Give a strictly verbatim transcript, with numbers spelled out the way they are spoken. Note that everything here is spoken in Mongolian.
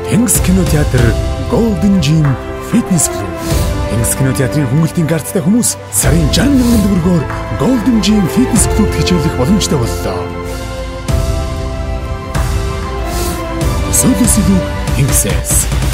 Тэнгис кинотеатр Golden Gym Fitness Club. Тэнгис кинотеатрын хүмүүстийн гарттай хүмүүс сарын шестьдесят мянган төгрөгөөр Golden Gym Fitness Club хичээлэх боломжтой боллоо. Сөүлэсэлүү Тэнгисээс